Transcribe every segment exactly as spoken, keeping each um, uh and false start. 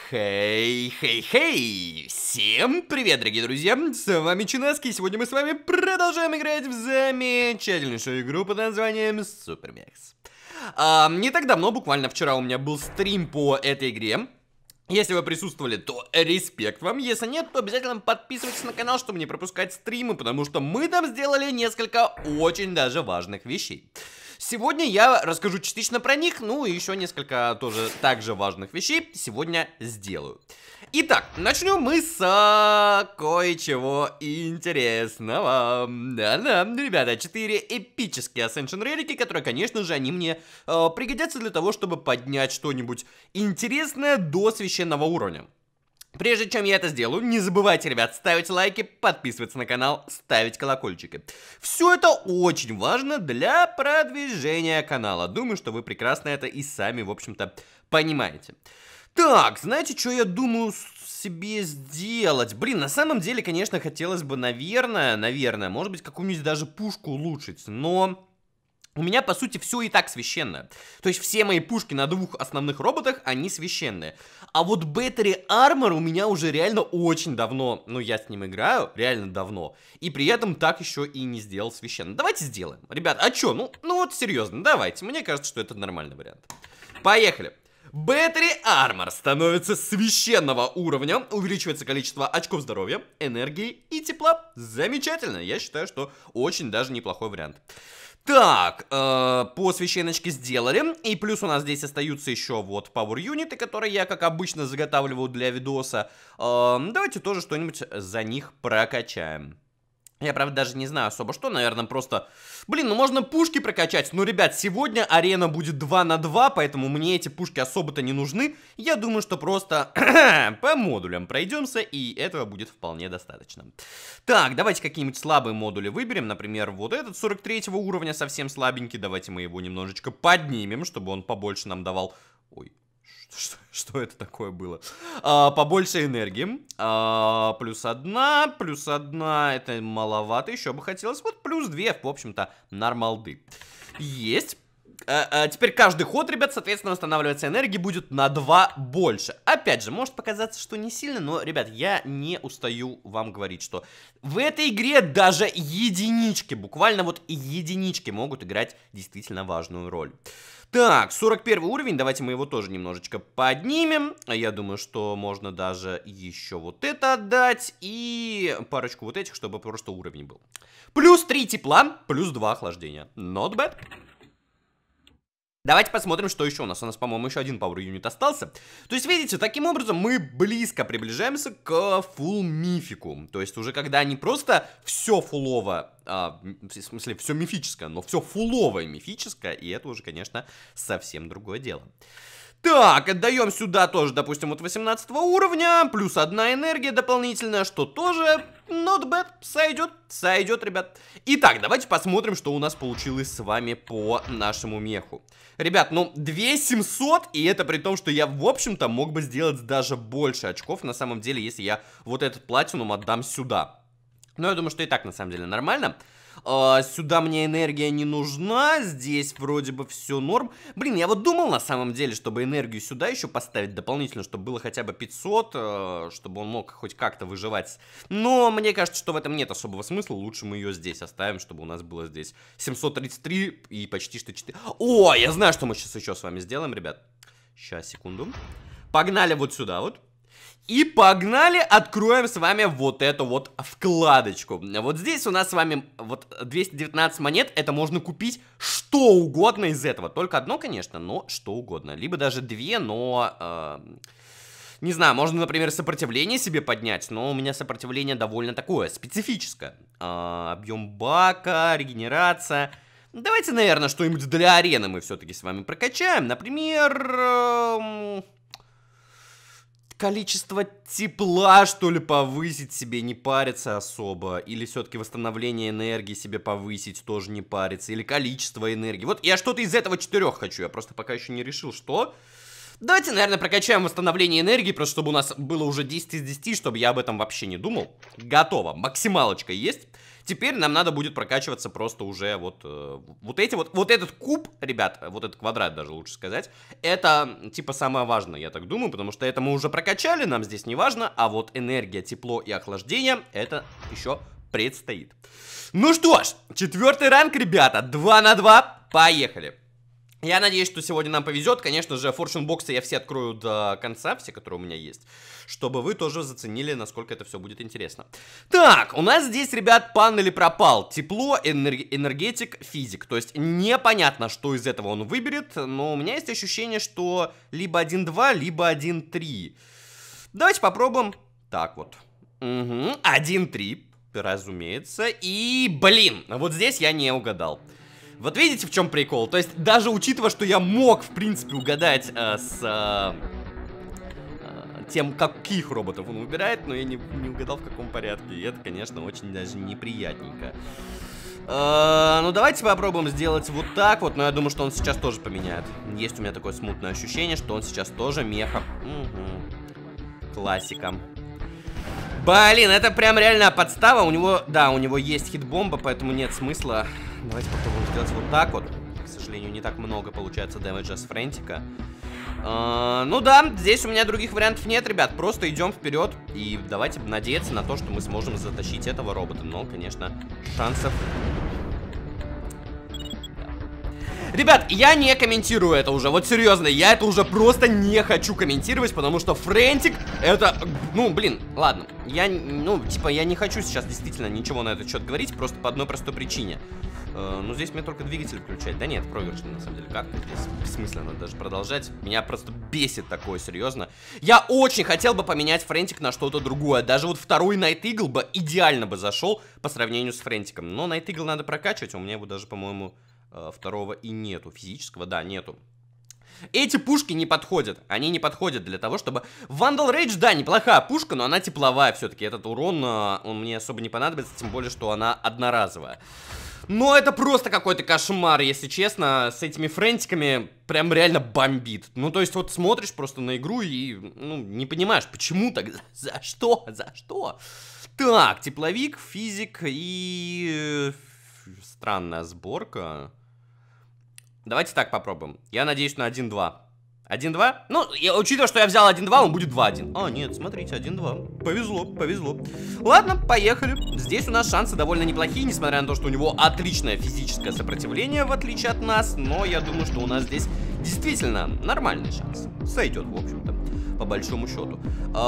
Хей, хей, хей! Всем привет, дорогие друзья! С вами Чинаски, и сегодня мы с вами продолжаем играть в замечательнейшую игру под названием Супермекс. А, не так давно, буквально вчера у меня был стрим по этой игре. Если вы присутствовали, то респект вам. Если нет, то обязательно подписывайтесь на канал, чтобы не пропускать стримы, потому что мы там сделали несколько очень даже важных вещей. Сегодня я расскажу частично про них, ну и еще несколько тоже также важных вещей сегодня сделаю. Итак, начнем мы с а, кое-чего интересного. Да-да, ребята, четыре эпические Ascension релики, которые, конечно же, они мне э, пригодятся для того, чтобы поднять что-нибудь интересное до священного уровня. Прежде чем я это сделаю, не забывайте, ребят, ставить лайки, подписываться на канал, ставить колокольчики. Все это очень важно для продвижения канала. Думаю, что вы прекрасно это и сами, в общем-то, понимаете. Так, знаете, что я думаю себе сделать? Блин, на самом деле, конечно, хотелось бы, наверное, наверное, может быть, какую-нибудь даже пушку улучшить, но... У меня, по сути, все и так священное. То есть все мои пушки на двух основных роботах, они священные. А вот Battery Armor у меня уже реально очень давно, ну, я с ним играю, реально давно. И при этом так еще и не сделал священно. Давайте сделаем. Ребят, а чё? Ну, ну вот серьезно, давайте. Мне кажется, что это нормальный вариант. Поехали. Battery Armor становится священного уровня, увеличивается количество очков здоровья, энергии и тепла. Замечательно, я считаю, что очень даже неплохой вариант. Так, э, по священочке сделали, и плюс у нас здесь остаются еще вот Power юниты, которые я, как обычно, заготавливаю для видоса. Э, давайте тоже что-нибудь за них прокачаем. Я, правда, даже не знаю особо что, наверное, просто... Блин, ну можно пушки прокачать, но, ребят, сегодня арена будет два на два, поэтому мне эти пушки особо-то не нужны. Я думаю, что просто по модулям пройдемся, и этого будет вполне достаточно. Так, давайте какие-нибудь слабые модули выберем, например, вот этот сорок третьего уровня совсем слабенький, давайте мы его немножечко поднимем, чтобы он побольше нам давал... Ой... Что, что это такое было? А, побольше энергии. А, плюс одна, плюс одна. Это маловато, еще бы хотелось. Вот плюс две, в общем-то, нормалды. Есть. А, а, теперь каждый ход, ребят, соответственно, восстанавливается энергии будет на два больше. Опять же, может показаться, что не сильно, но, ребят, я не устаю вам говорить, что в этой игре даже единички, буквально вот единички могут играть действительно важную роль. Так, сорок первый уровень, давайте мы его тоже немножечко поднимем. Я думаю, что можно даже еще вот это отдать и парочку вот этих, чтобы просто уровень был. Плюс три тепла, плюс два охлаждения. Not bad. Давайте посмотрим, что еще у нас. У нас, по-моему, еще один Power юнит остался. То есть, видите, таким образом мы близко приближаемся к фулл мифику. То есть, уже когда не просто все фулово, а, в смысле, все мифическое, но все фуловое мифическое, и это уже, конечно, совсем другое дело. Так, отдаем сюда тоже, допустим, вот восемнадцатого уровня, плюс одна энергия дополнительная, что тоже not bad, сойдет, сойдет, ребят. Итак, давайте посмотрим, что у нас получилось с вами по нашему меху. Ребят, ну, две тысячи семьсот, и это при том, что я, в общем-то, мог бы сделать даже больше очков, на самом деле, если я вот этот платинум отдам сюда. Но я думаю, что и так, на самом деле, нормально. Uh, сюда мне энергия не нужна, здесь вроде бы все норм. Блин, я вот думал на самом деле, чтобы энергию сюда еще поставить дополнительно, чтобы было хотя бы пятьсот, uh, чтобы он мог хоть как-то выживать. Но мне кажется, что в этом нет особого смысла, лучше мы ее здесь оставим, чтобы у нас было здесь семьсот тридцать три и почти что четыре. О, я знаю, что мы сейчас еще с вами сделаем, ребят. Сейчас, секунду. Погнали вот сюда вот. И погнали, откроем с вами вот эту вот вкладочку. Вот здесь у нас с вами вот двести девятнадцать монет, это можно купить что угодно из этого. Только одно, конечно, но что угодно. Либо даже две, но... Э, не знаю, можно, например, сопротивление себе поднять, но у меня сопротивление довольно такое, специфическое. Э, объем бака, регенерация... Давайте, наверное, что-нибудь для арены мы все-таки с вами прокачаем. Например... Э, количество тепла, что ли, повысить себе, не париться особо. Или все-таки восстановление энергии себе повысить, тоже не париться. Или количество энергии. Вот я что-то из этого четырех хочу. Я просто пока еще не решил, что. Давайте, наверное, прокачаем восстановление энергии, просто чтобы у нас было уже десять из десяти, чтобы я об этом вообще не думал. Готово, максималочка есть. Теперь нам надо будет прокачиваться просто уже вот, э, вот эти вот, вот этот куб, ребят, вот этот квадрат даже лучше сказать, это типа самое важное, я так думаю, потому что это мы уже прокачали, нам здесь не важно, а вот энергия, тепло и охлаждение, это еще предстоит. Ну что ж, четвертый ранг, ребята, два на два, поехали. Я надеюсь, что сегодня нам повезет. Конечно же, форчун-боксы я все открою до конца, все, которые у меня есть, чтобы вы тоже заценили, насколько это все будет интересно. Так, у нас здесь, ребят, пан или пропал. Тепло, энерг... энергетик, физик. То есть непонятно, что из этого он выберет, но у меня есть ощущение, что либо один-два, либо один-три. Давайте попробуем. Так вот. Угу. один-три, разумеется. И, блин, вот здесь я не угадал. Вот видите, в чем прикол? То есть, даже учитывая, что я мог, в принципе, угадать э, с э, э, тем, каких роботов он выбирает, но я не, не угадал, в каком порядке. И это, конечно, очень даже неприятненько. Э, ну, давайте попробуем сделать вот так вот, но я думаю, что он сейчас тоже поменяет. Есть у меня такое смутное ощущение, что он сейчас тоже меха. Угу. Классика. Блин, это прям реально подстава. У него, да, у него есть хит-бомба, поэтому нет смысла. Давайте попробуем сделать вот так вот. К сожалению, не так много получается дэмэджа с Френтика. Uh, ну да, здесь у меня других вариантов нет, ребят. Просто идем вперед и давайте надеяться на то, что мы сможем затащить этого робота. Но, конечно, шансов... Ребят, я не комментирую это уже, вот серьезно, я это уже просто не хочу комментировать, потому что Френтик, это, ну, блин, ладно, я, ну, типа, я не хочу сейчас действительно ничего на этот счет говорить, просто по одной простой причине. Э, ну, здесь мне только двигатель включать, да нет, проигрышный, на самом деле, как-то здесь бессмысленно даже продолжать, меня просто бесит такое, серьезно. Я очень хотел бы поменять Френтик на что-то другое, даже вот второй Night Eagle бы идеально бы зашел по сравнению с Френтиком, но Night Eagle надо прокачивать, у меня его даже, по-моему... Второго и нету, физического, да, нету. Эти пушки не подходят, они не подходят для того, чтобы... Vandal Rage, да, неплохая пушка, но она тепловая все-таки. Этот урон, он мне особо не понадобится, тем более, что она одноразовая. Но это просто какой-то кошмар, если честно, с этими френтиками прям реально бомбит. Ну, то есть, вот смотришь просто на игру и, ну, не понимаешь, почему так, за, за что, за что? Так, тепловик, физик и... Странная сборка. Давайте так попробуем. Я надеюсь на один-два. один-два? Ну, я, учитывая, что я взял один-два, он будет два-один. А, нет, смотрите, один-два. Повезло, повезло. Ладно, поехали. Здесь у нас шансы довольно неплохие, несмотря на то, что у него отличное физическое сопротивление, в отличие от нас. Но я думаю, что у нас здесь действительно нормальный шанс. Сойдет, в общем-то, по большому счету.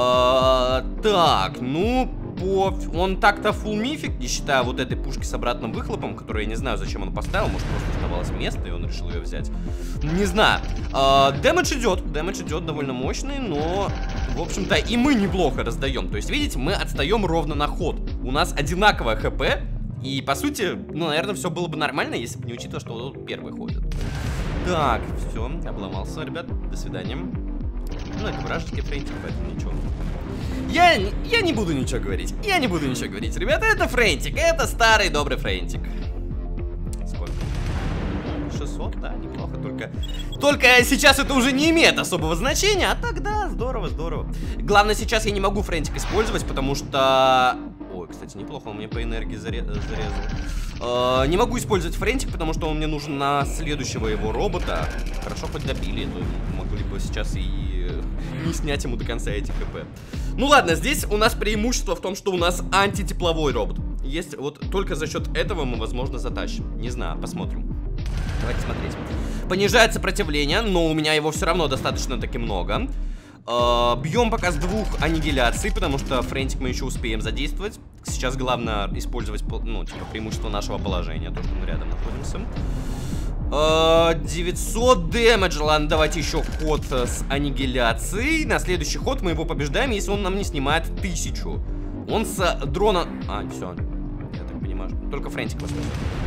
А, так, ну... Он так-то фулл мифик, не считая вот этой пушки с обратным выхлопом, которую я не знаю, зачем он поставил. Может, просто оставалось место, и он решил ее взять. Не знаю. А, дэмэдж идет. Дэмэдж идет довольно мощный, но, в общем-то, и мы неплохо раздаем. То есть, видите, мы отстаем ровно на ход. У нас одинаковое хп. И, по сути, ну, наверное, все было бы нормально, если бы не учитывая, что он первый ходит. Так, все, обломался, ребят. До свидания. Ну, это вражеский френтик, поэтому ничего. Я, я не буду ничего говорить. Я не буду ничего говорить, ребята. Это Френтик. Это старый добрый Френтик. Сколько? шестьсот, да, неплохо. Только, только сейчас это уже не имеет особого значения. А тогда здорово, здорово. Главное, сейчас я не могу Френтик использовать, потому что... Ой, кстати, неплохо, он мне по энергии заре... зарезал. Э, не могу использовать Френтик, потому что он мне нужен на следующего его робота. Хорошо, хоть добили. Могли бы сейчас и не снять ему до конца эти хп. Ну ладно, здесь у нас преимущество в том, что у нас антитепловой робот. Есть вот только за счет этого мы, возможно, затащим. Не знаю, посмотрим. Давайте смотреть. Понижает сопротивление, но у меня его все равно достаточно таки много. Э, бьем пока с двух аннигиляций, потому что Френтик мы еще успеем задействовать. Сейчас главное использовать, ну, типа, преимущество нашего положения, то, что мы рядом находимся. девятьсот дэмэджа. Ладно, давайте еще ход с аннигиляцией. На следующий ход мы его побеждаем, если он нам не снимает тысячу. Он с дрона... А, все. Я так понимаю, только Френтик вас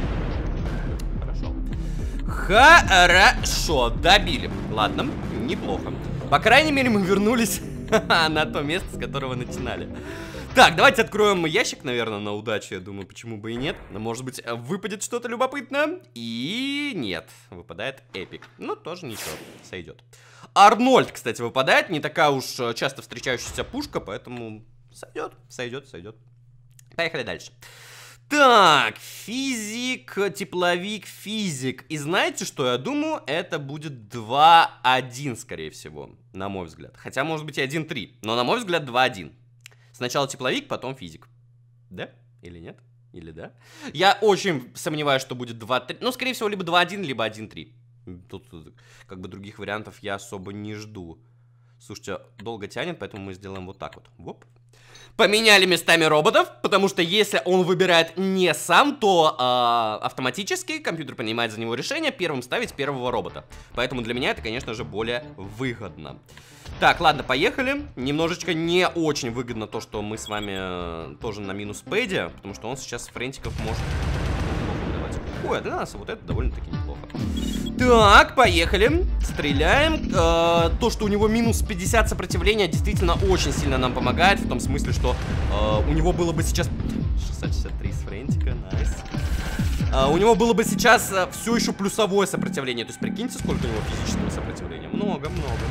Хорошо. Хорошо, добили. Ладно, неплохо. По крайней мере, мы вернулись на то место, с которого начинали. Так, давайте откроем ящик, наверное, на удачу. Я думаю, почему бы и нет. Может быть, выпадет что-то любопытное. И нет, выпадает эпик. Ну, тоже ничего, сойдет. Арнольд, кстати, выпадает. Не такая уж часто встречающаяся пушка, поэтому сойдет, сойдет, сойдет. Поехали дальше. Так, физик, тепловик, физик. И знаете, что я думаю? Это будет два один, скорее всего, на мой взгляд. Хотя, может быть, и один три. Но, на мой взгляд, два один. Сначала тепловик, потом физик. Да? Или нет? Или да? Я очень сомневаюсь, что будет два три. Ну, скорее всего, либо два один, либо один три. Тут, как бы, других вариантов я особо не жду. Слушайте, долго тянет, поэтому мы сделаем вот так вот. Воп. Поменяли местами роботов, потому что если он выбирает не сам, то э, автоматически компьютер принимает за него решение первым ставить первого робота. Поэтому для меня это, конечно же, более выгодно. Так, ладно, поехали. Немножечко не очень выгодно то, что мы с вами э, тоже на минус пэде, потому что он сейчас френтиков может давать. Ой, а для нас вот это довольно-таки неплохо. Так, поехали. Стреляем. Э, то, что у него минус пятьдесят сопротивления, действительно очень сильно нам помогает. В том смысле, что э, у него было бы сейчас... шестьсот шестьдесят три с френтика, найс. Э, у него было бы сейчас э, все еще плюсовое сопротивление. То есть, прикиньте, сколько у него физического сопротивления. Много, много.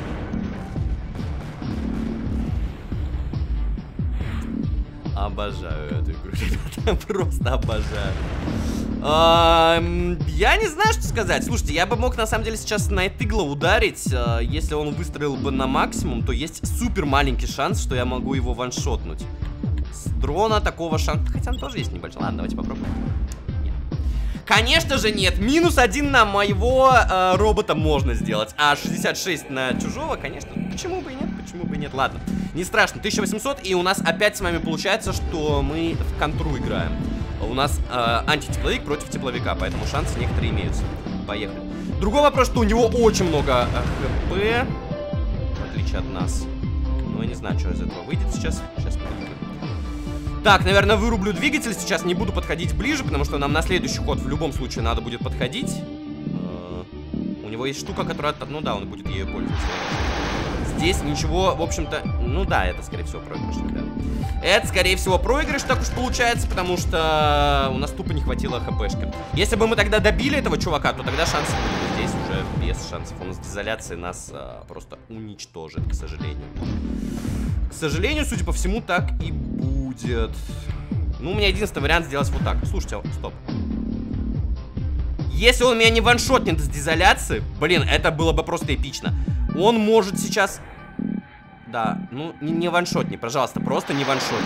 Обожаю эту игру, ребята. Просто обожаю. Я не знаю, что сказать. Слушайте, я бы мог на самом деле сейчас Night Eagle ударить. Если он выстрелил бы на максимум, то есть супер маленький шанс, что я могу его ваншотнуть. С дрона такого шанса... Хотя он тоже есть небольшой. Ладно, давайте попробуем. Нет. Конечно же нет. Минус один на моего э, робота можно сделать. А шестьдесят шесть на чужого, конечно. Почему бы и нет? Почему бы и нет? Ладно. Не страшно. тысяча восемьсот. И у нас опять с вами получается, что мы в контру играем. У нас э, антитепловик против тепловика, поэтому шансы некоторые имеются. Поехали. Другой вопрос, что у него очень много э, хп, в отличие от нас. Ну, я не знаю, что из этого выйдет сейчас. Сейчас посмотрим. Так, наверное, вырублю двигатель. Сейчас не буду подходить ближе, потому что нам на следующий ход в любом случае надо будет подходить. Э, у него есть штука, которая... Ну да, он будет ею пользоваться. Здесь ничего, в общем-то... Ну да, это, скорее всего, проигрыш, ребят. Это, скорее всего, проигрыш, так уж получается, потому что у нас тупо не хватило хпшки. Если бы мы тогда добили этого чувака, то тогда шансы были. Здесь уже без шансов. Он с дизоляцией нас а, просто уничтожит, к сожалению. К сожалению, судя по всему, так и будет. Ну, у меня единственный вариант сделать вот так. Слушайте, стоп. Если он меня не ваншотнет с дизоляции, блин, это было бы просто эпично. Он может сейчас... Да, ну, не, не ваншотни, пожалуйста, просто не ваншотни.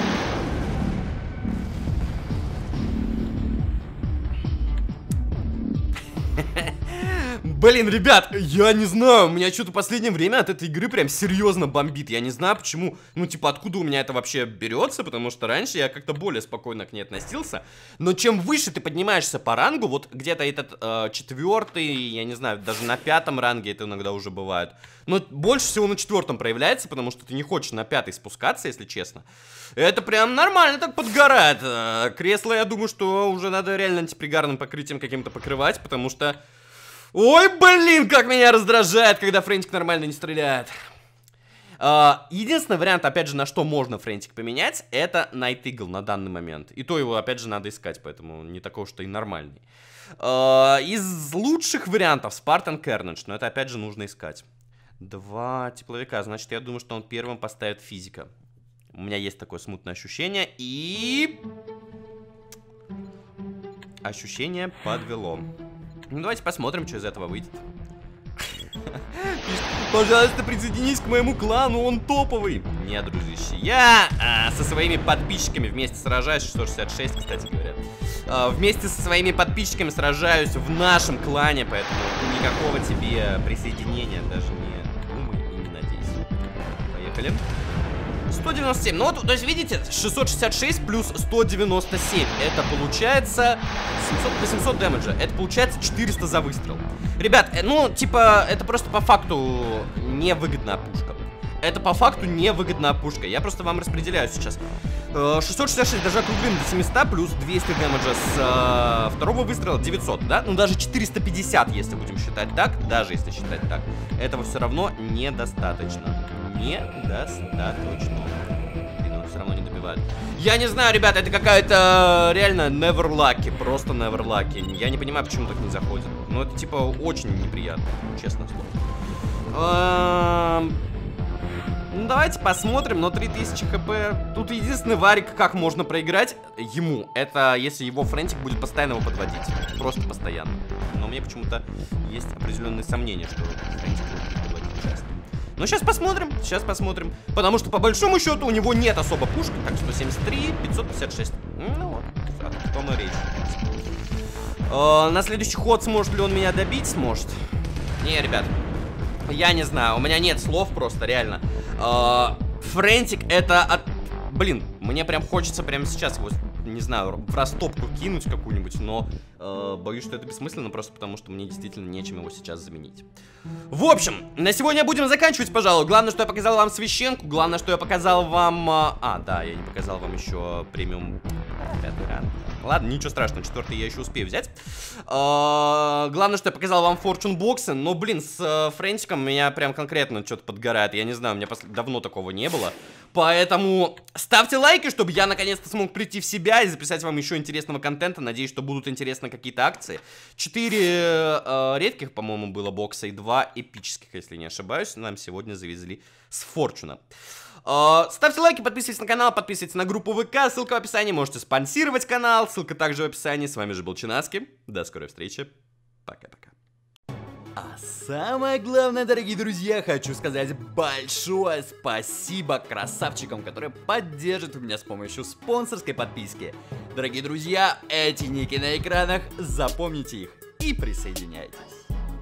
Блин, ребят, я не знаю, у меня что-то в последнее время от этой игры прям серьезно бомбит. Я не знаю почему, ну типа откуда у меня это вообще берется, потому что раньше я как-то более спокойно к ней относился. Но чем выше ты поднимаешься по рангу, вот где-то этот э, четвертый, я не знаю, даже на пятом ранге это иногда уже бывает. Но больше всего на четвертом проявляется, потому что ты не хочешь на пятый спускаться, если честно. Это прям нормально так подгорает. Кресло, я думаю, что уже надо реально антипригарным покрытием каким-то покрывать, потому что... Ой, блин, как меня раздражает, когда френтик нормально не стреляет. Uh, единственный вариант, опять же, на что можно френтик поменять, это Night Eagle на данный момент. И то его, опять же, надо искать, поэтому не такой уж и нормальный. Uh, из лучших вариантов Spartan Carnage, но это, опять же, нужно искать. Два тепловика, значит, я думаю, что он первым поставит физика. У меня есть такое смутное ощущение, и... Ощущение подвело. Ну, давайте посмотрим, что из этого выйдет. Пожалуйста, присоединись к моему клану, он топовый. Нет, дружище, я а, со своими подписчиками вместе сражаюсь. шестьсот шестьдесят шесть, кстати говоря. а, Вместе со своими подписчиками сражаюсь в нашем клане. Поэтому никакого тебе присоединения даже не думай и не надейся. Поехали. сто девяносто семь, ну вот, то есть, видите, шестьсот шестьдесят шесть плюс сто девяносто семь. Это получается семьсот, восемьсот дэмэджа. Это получается четыреста за выстрел. Ребят, ну, типа, это просто по факту невыгодная пушка. Это по факту невыгодная пушка. Я просто вам распределяю сейчас. шестьсот шестьдесят шесть даже округлим до семисот, плюс двести дэмэджа с э, второго выстрела, девятьсот, да? Ну, даже четыреста пятьдесят, если будем считать так. Даже если считать так. Этого все равно недостаточно. Недостаточно. все равно не добивают. Я не знаю, ребята, это какая-то реально never lucky, просто never lucky. Я не понимаю, почему так не заходит. Ну, это типа очень неприятно, честно слово. Ну, давайте посмотрим, но три тысячи хп. Тут единственный варик, как можно проиграть ему, это если его френтик будет постоянно его подводить. Просто постоянно. Но мне почему-то есть определенные сомнения, что френтик будет подводить часто. Но сейчас посмотрим, сейчас посмотрим. Потому что, по большому счету, у него нет особо пушки. Так, сто семьдесят три, пятьсот пятьдесят шесть. Ну вот, о том и речь. Э, на следующий ход сможет ли он меня добить? Сможет. Не, ребят, я не знаю, у меня нет слов просто, реально. Э, Френтик это от... Блин, мне прям хочется прямо сейчас его, не знаю, в растопку кинуть какую-нибудь, но э, боюсь, что это бессмысленно, просто потому что мне действительно нечем его сейчас заменить. В общем, на сегодня будем заканчивать, пожалуй. Главное, что я показал вам священку, главное, что я показал вам... Э, а, да, я не показал вам еще премиум... Пятый ранг. Ладно, ничего страшного, четвертый я еще успею взять. э, Главное, что я показал вам форчун боксы. Но, блин, с э, френтиком меня прям конкретно что-то подгорает. Я не знаю, у меня пос... давно такого не было. Поэтому ставьте лайки, чтобы я наконец-то смог прийти в себя и записать вам еще интересного контента. Надеюсь, что будут интересны какие-то акции. Четыре э, редких, по-моему, было бокса и два эпических, если не ошибаюсь. Нам сегодня завезли с форчуна. Uh, ставьте лайки, подписывайтесь на канал, подписывайтесь на группу ВК, ссылка в описании, можете спонсировать канал, ссылка также в описании. С вами же был Чинаски, до скорой встречи, пока-пока. А самое главное, дорогие друзья, хочу сказать большое спасибо красавчикам, которые поддержат меня с помощью спонсорской подписки. Дорогие друзья, эти ники на экранах, запомните их и присоединяйтесь.